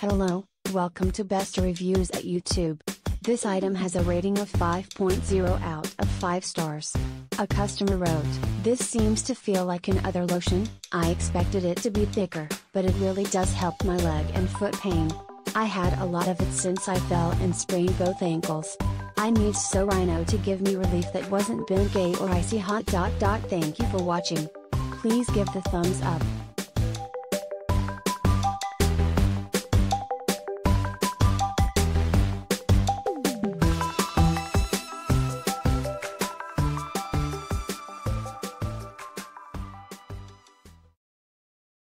Hello, welcome to Best Reviews at YouTube. This item has a rating of 5.0 out of 5 stars. A customer wrote, "This seems to feel like another lotion. I expected it to be thicker, but it really does help my leg and foot pain. I had a lot of it since I fell and sprained both ankles. I need so Rhino to give me relief that wasn't Bengay or icy hot. Thank you for watching. Please give the thumbs up.